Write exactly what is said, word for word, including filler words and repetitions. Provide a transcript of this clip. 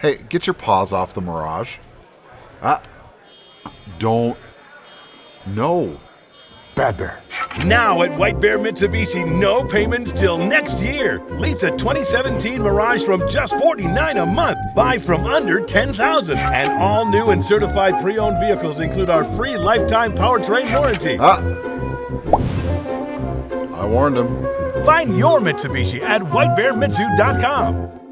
Hey, get your paws off the Mirage. Ah. Don't. No. Bad Bear. Now at White Bear Mitsubishi, no payments till next year. Lease a twenty seventeen Mirage from just forty-nine dollars a month. Buy from under ten thousand dollars. And all new and certified pre-owned vehicles include our free lifetime powertrain warranty. Ah. I warned him. Find your Mitsubishi at white bear mitsu dot com.